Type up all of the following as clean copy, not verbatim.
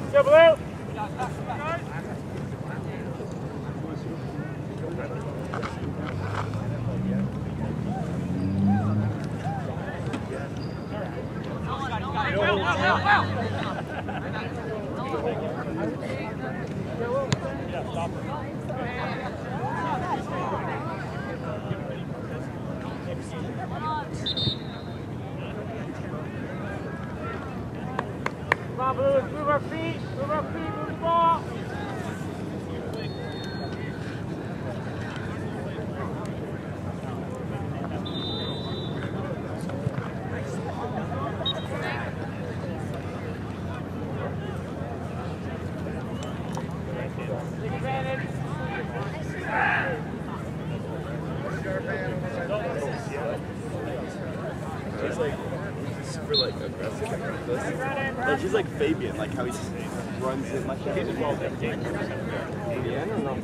Go Blue! Come on, Blue, let's move our feet, move the ball. She's like super aggressive and reckless. Like she's like Fabian, like how he just runs in like that. He's involved every game. Yeah, I don't know.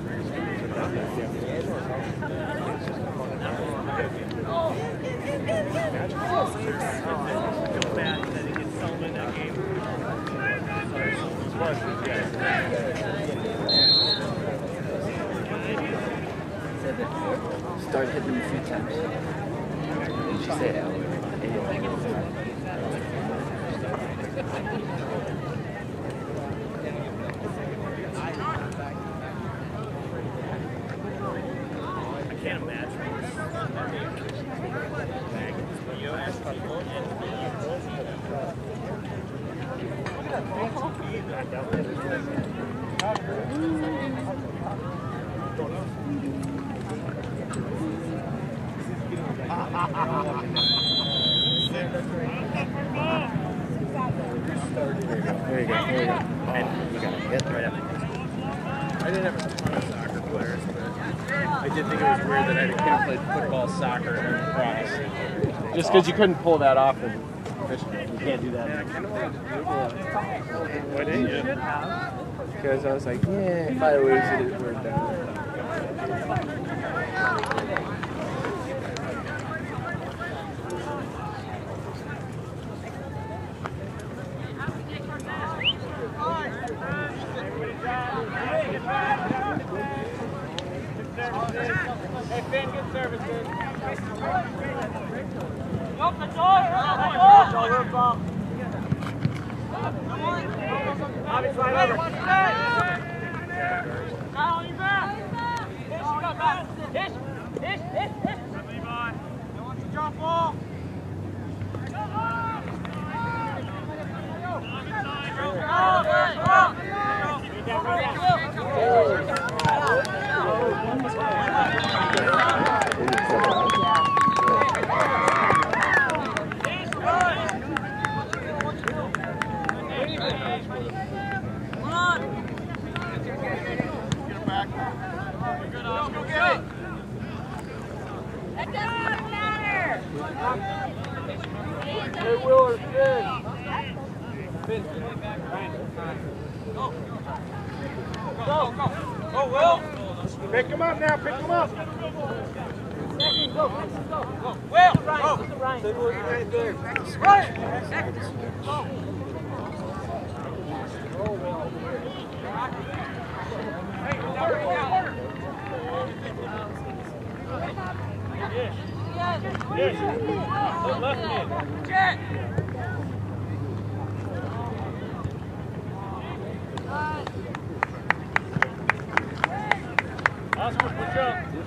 Start hitting them a few times. Did you say that? I can't imagine. There you go. And you got to hit right up. I didn't have a ton of soccer players, but I did think it was weird that I couldn't play football, soccer, and lacrosse. Just because you couldn't pull that off in Michigan. You can't do that. Yeah, I kind of wanted to do that. Why didn't you? Because I was like, yeah, if I lose it, we're done. Hey, Finn, good services. Up the door! Bobby, slide over. Kyle, on your back. Hish, you got back. Hish. Levi. Don't want you to drop ball. Hey, Willard, Finn. Go, Will. Pick him up now, pick him up. Go. Will, go. Right there. Right. Go. Yes. Left hand. Jet. Oscar, push up.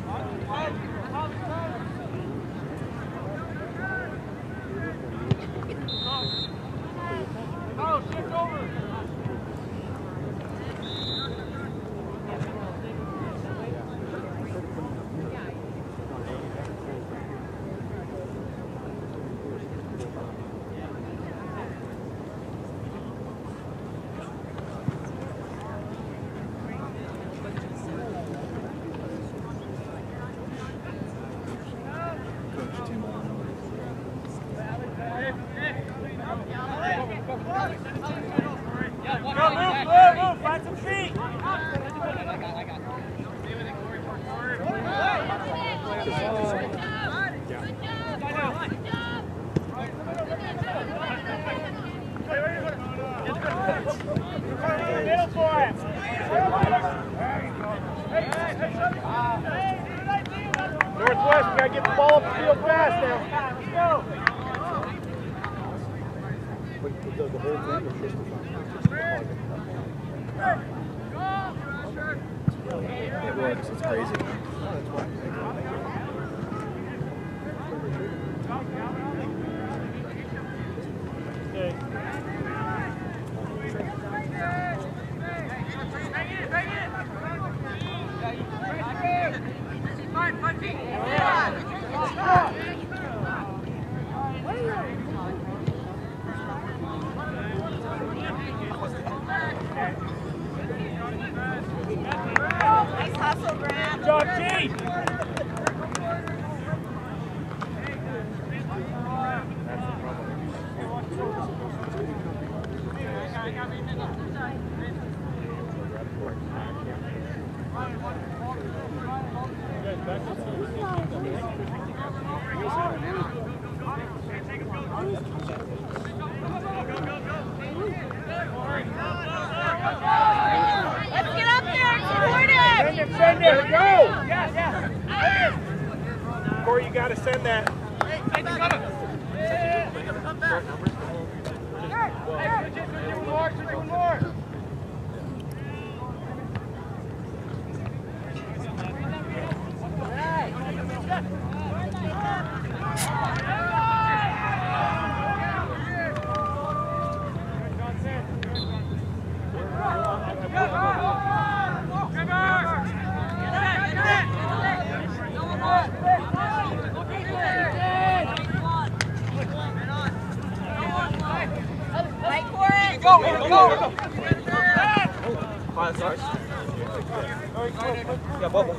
Oh, shift over. Move, find some feet. Good job. Middle for it. Northwest, we gotta get the ball up the field fast now. But the whole thing is just It works, it's crazy. Nice hustle, Brad. Good job, G! Let's get up there and support it. Send it, go! Corey, you gotta send that. Fight for it. Go! Fine, sorry. Yeah, bubble.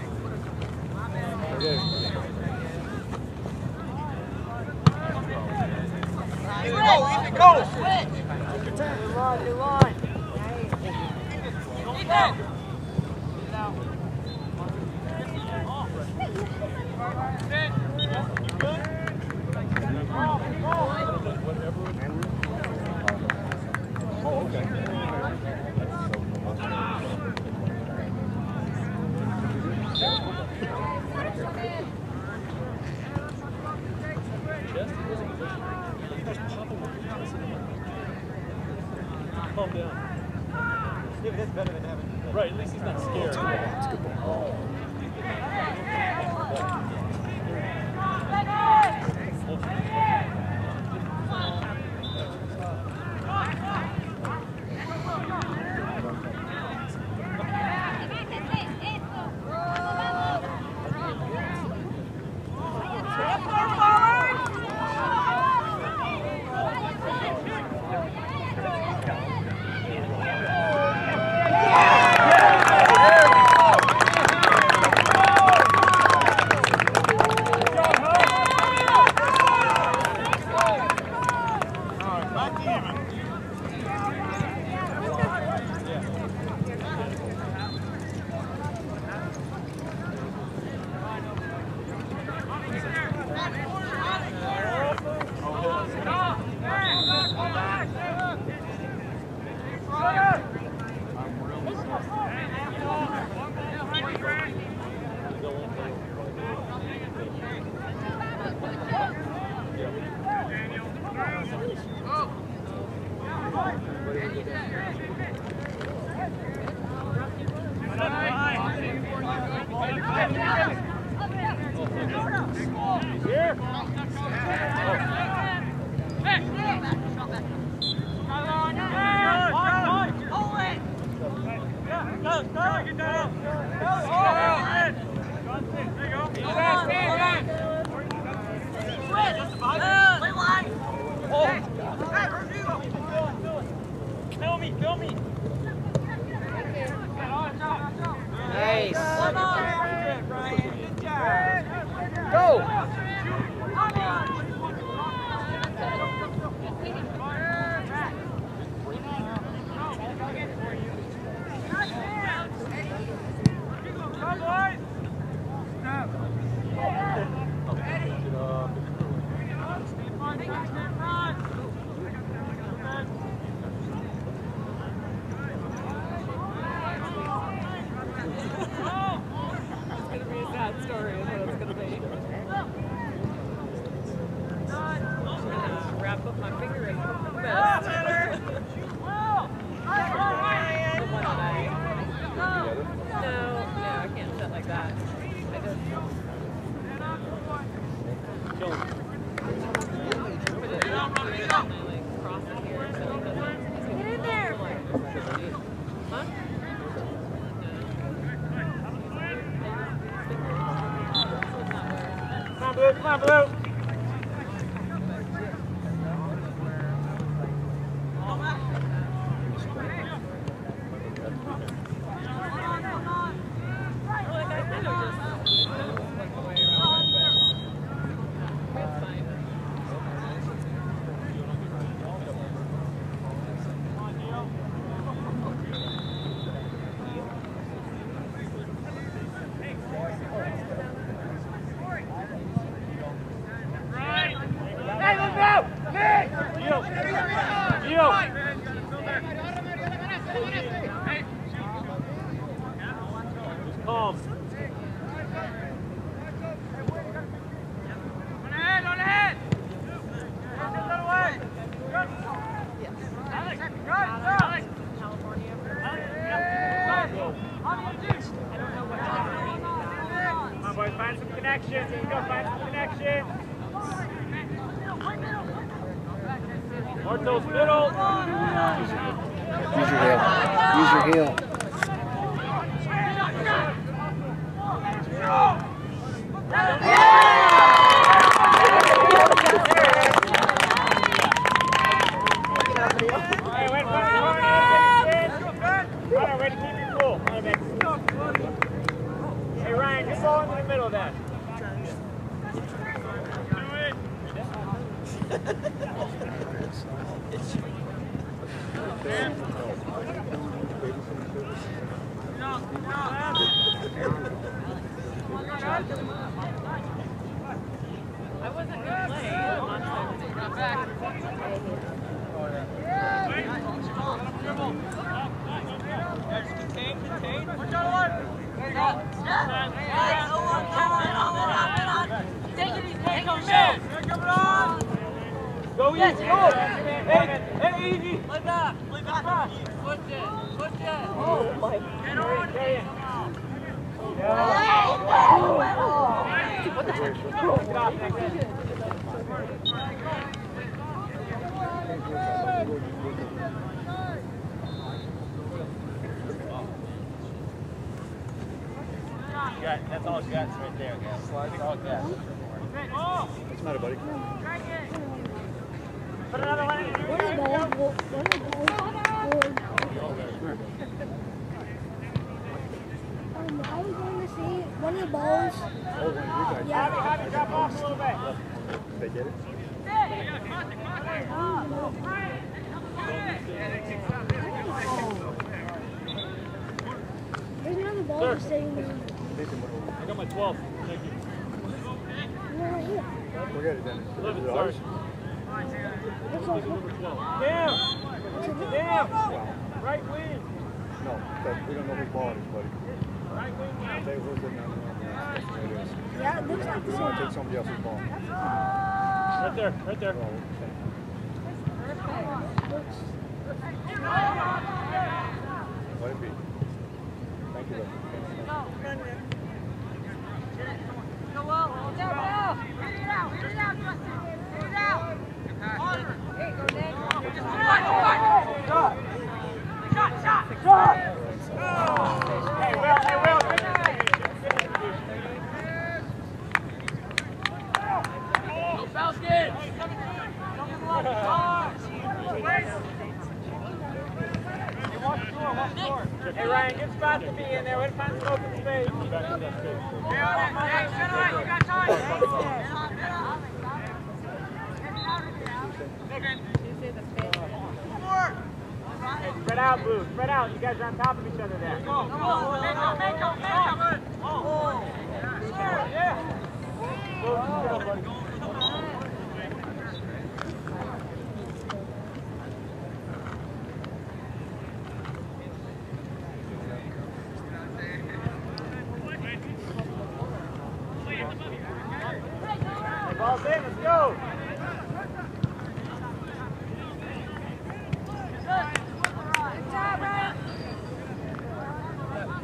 Easy, go! New line. Oh, okay. Calm down. Yeah, but that's better than having. Right, at least he's not scared. Come on, Blue. Come on, Blue. Go easy, go! Hey, easy! Play back! Push it! Push it! Oh my God! Get on! What the heck? Get off next. That's all she got right there, guys. That's all she got. What's the matter, buddy? Put another one in. One of the balls. I was going to see one of the balls. Oh, one of you guys. Yeah. Have you drop off a little bit. Did they get it? There's another ball sitting there. I got my 12. Thank you. Right here. Forget it then. 11, Is it sorry. ours? Damn! Right wing! No, but we don't know whose ball it is, buddy. Right wing now. They was in there. Yeah, it looks like the We're going to same. take somebody else's ball. Right there, right there. Let it be. Thank you, buddy. Hey Ryan, good spot to be in there. Way to find some open space. Stay on it. Hey, shut up. You got time. Hey, spread out, Blue. Spread out. You guys are on top of each other there. Make up. Oh. Yeah. Ball's in, let's go!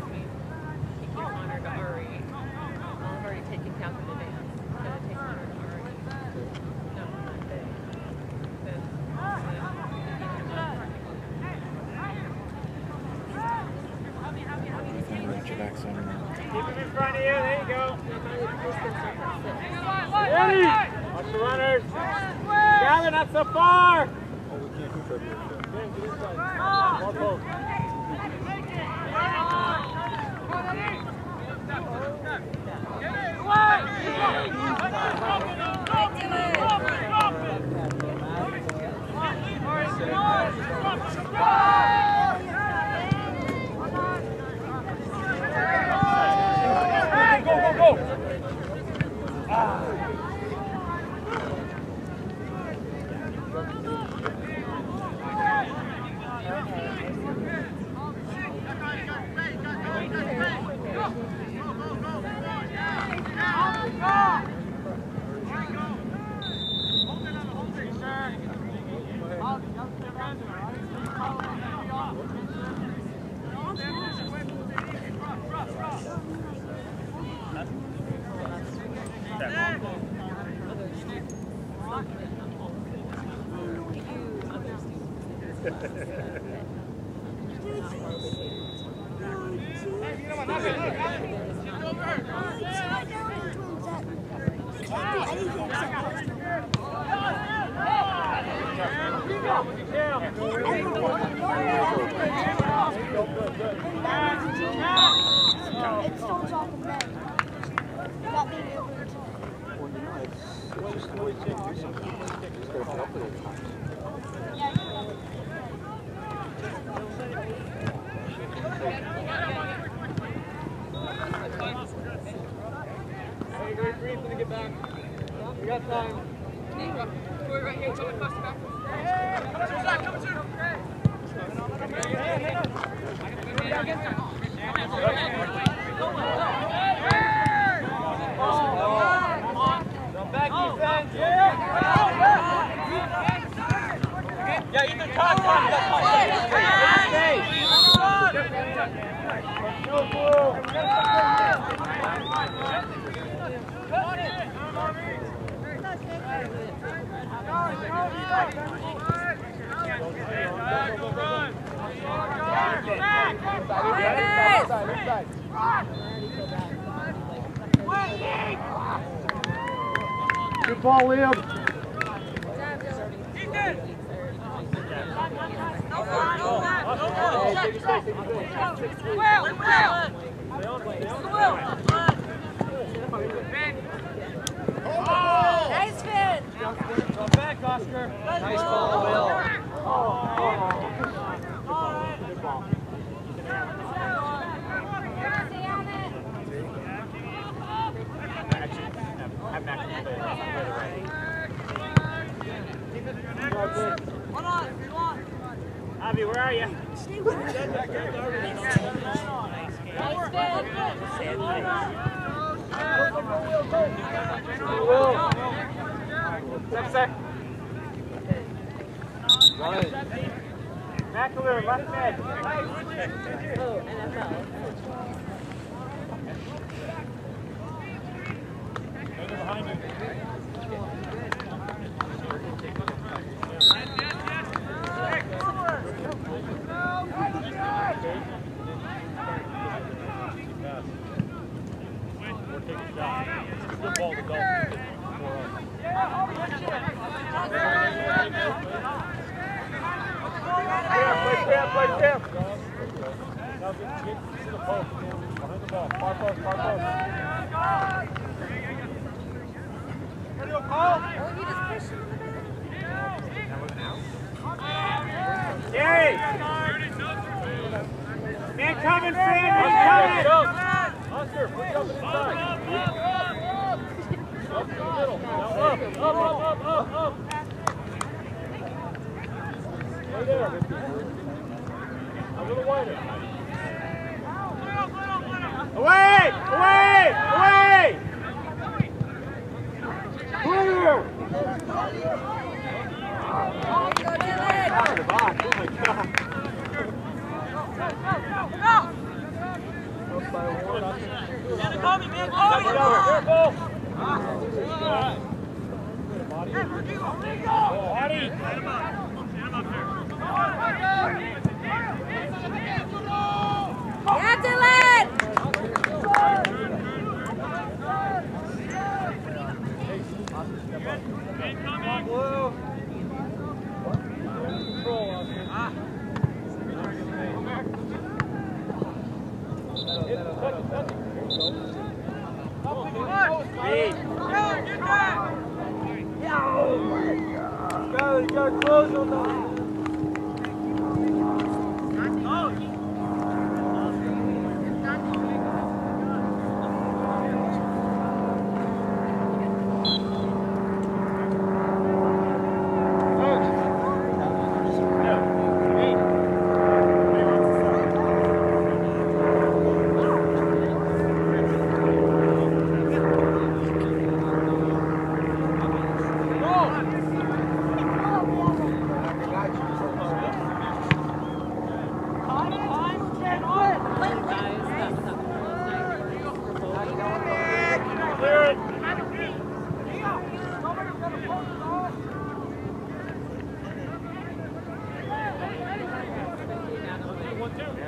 I've already taken count in advance. I'm going to take Hunter to Ari. Keep him in front of you. There you go. Ready? Watch the runners. Gather, not so far. Oh, we can't do February 5th. More post. Go, go, go! Good ball, Liam. Nice fit. Go back, Oscar. Nice ball, Will. Good ball. Have Max play the right. Hold on, if you want. Abby, where are you? McAleer, left mid. Oh, NFL. Behind you. Good ball to go. Play Tim. Now get to the post. Behind the ball. Far post, far post. Ready to call? Oh, you just pushed him in the back. Gary! Man coming, Fran! Man coming! Oscar, push up inside. Up to the middle. Now up. Right there. A little wider. Away! Clear! Yeah, Dylan!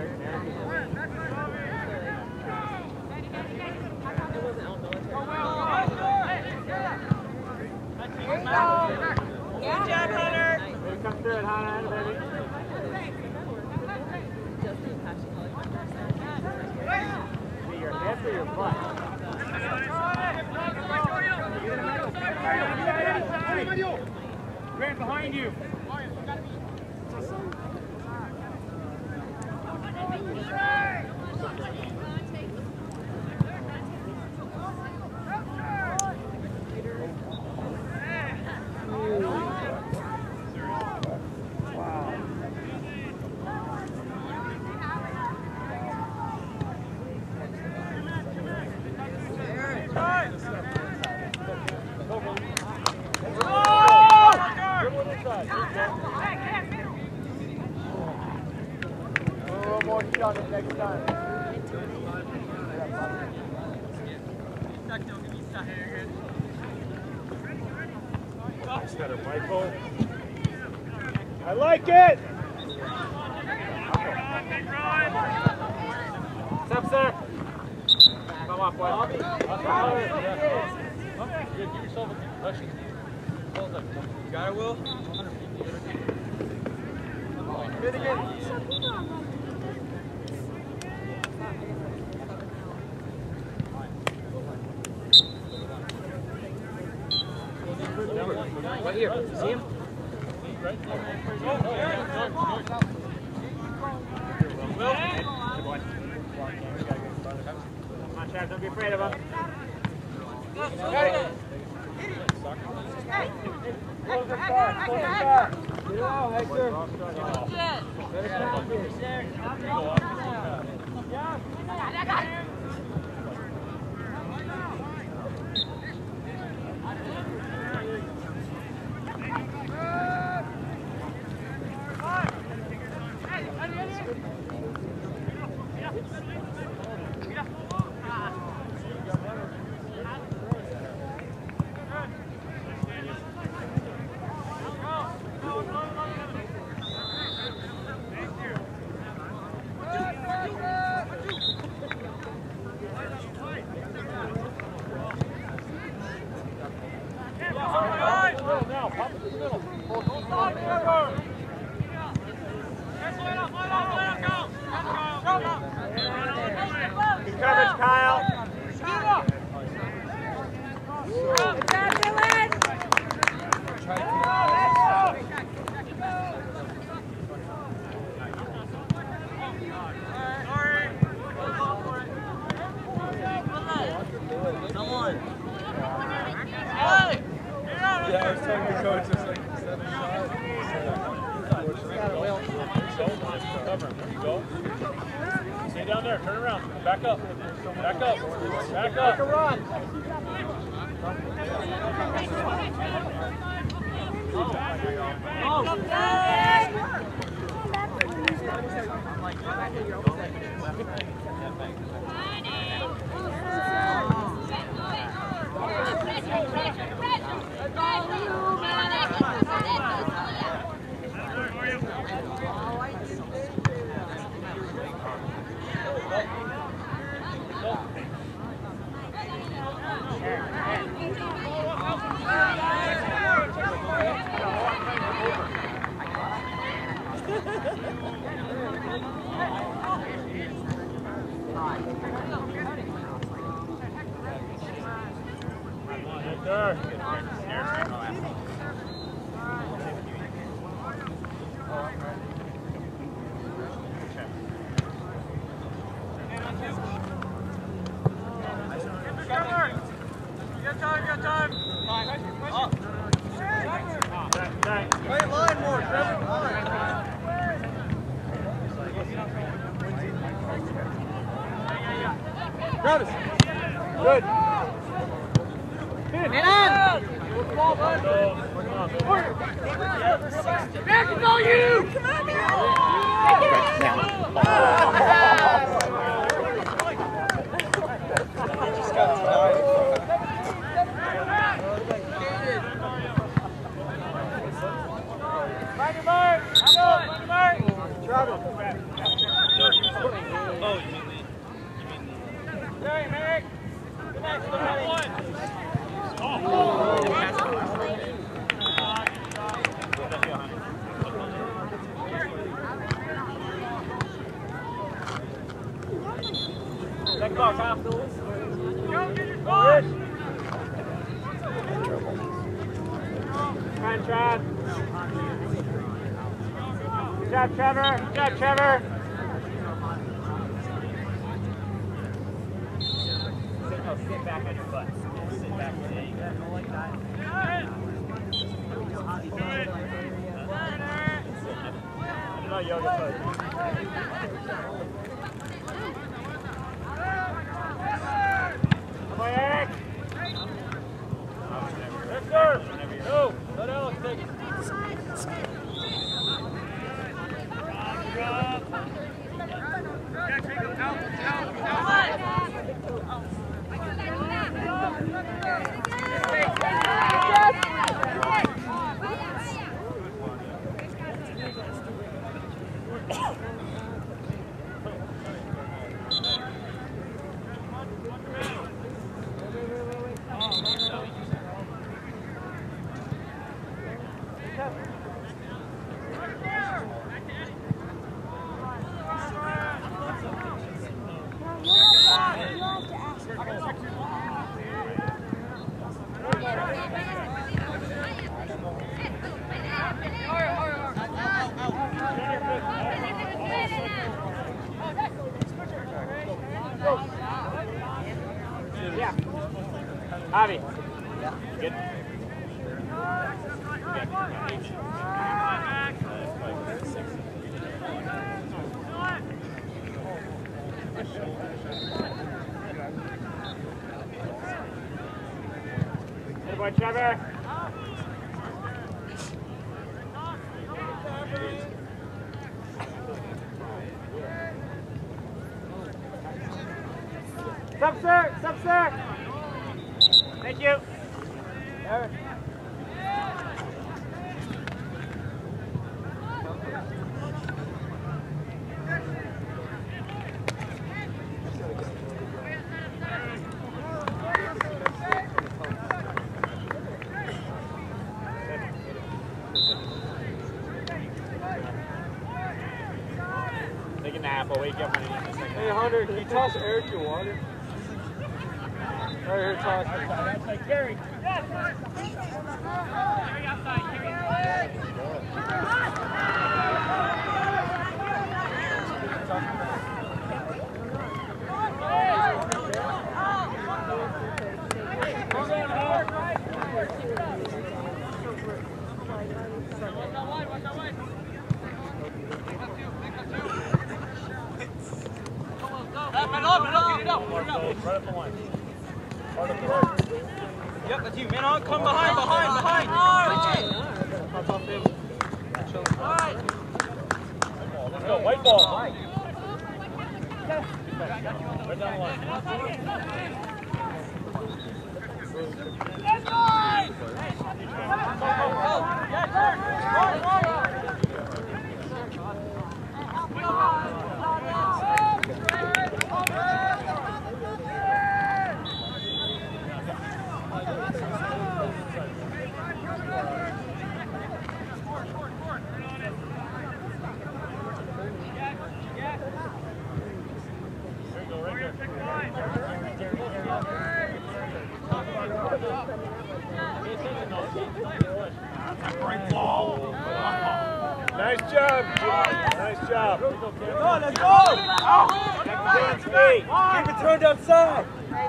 Come through it, Hannah, baby. Be your hip or your butt? Grant behind you. Next time. Nice better, Michael. I like it! Step, sir. Come off, boy. Give yourself a concussion. You got it, Will? Good again. Right here. See him? Will? Come on, Chad. Don't be afraid of him. Got it. Close the car. Close the car. Get it out, Hector. Better practice. Sorry, Merrick. Good night, everybody. Second ball, Kyle. Go, get your ball. Come on, Trav. Good job, Trevor. Good job, Trevor. Sit back on your butt. Sit back. There you go. Like that. I don't know yoga foot. Come on, Eric. Yes, sir. Go. Let Alex take it. Yeah. Javi. Yeah. Good. Good boy, Trevor. Sup, sir? Sup, sir? Thank you. Eric. Take a nap. I'll wake you up in a second. Hey, Hunter, can you toss Eric your water? Right here, toss it. That's like Gary. Yes. Gary outside. Gary outside. Right up the line. Part of the right. Yep, that's you. Man on, come behind. Pop off him. Let's go. White ball. Right down the line. Yes, sir. Nice job. Nice job. Come on, let's go. Next feet. Keep it turned outside.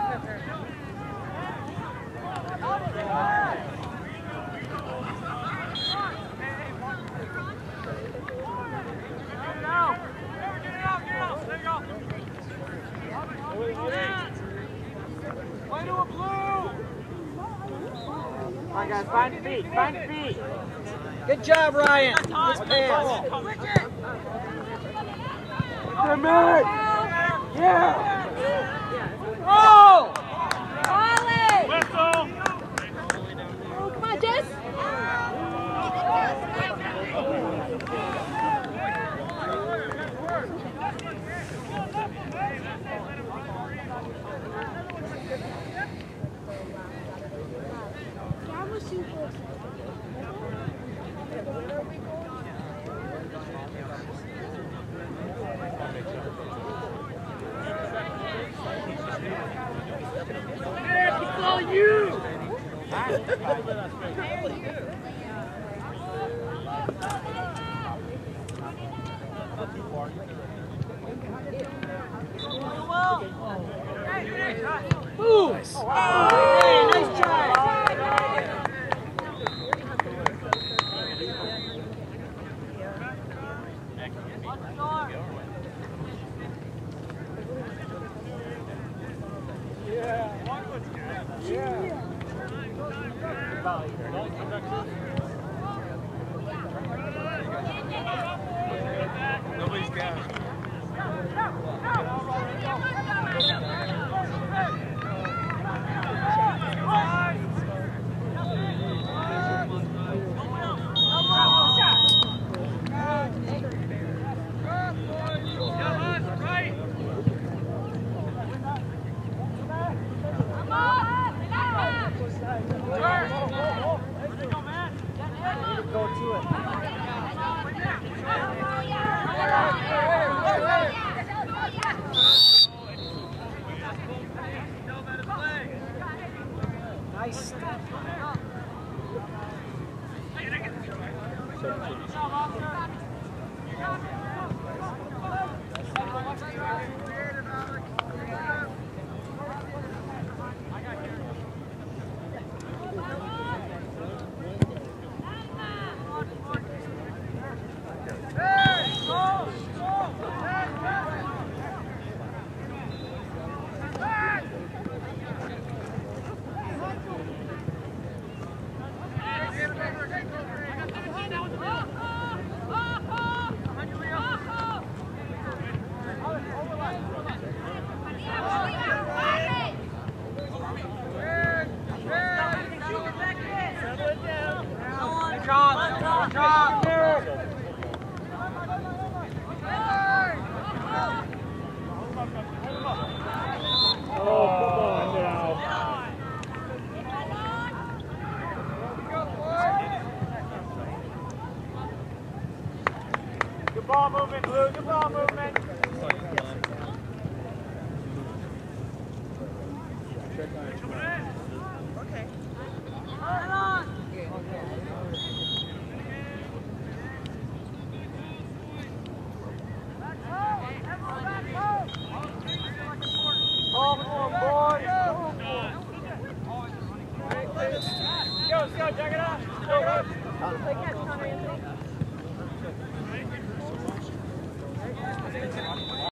Come on, guys, find feet. Good job, Ryan. Good pass. Good man. Yeah. Oh! Ollie! Whistle. Oh, come on, Jess. It's all you! Ooh. Nice. Hey, nice try. Yeah.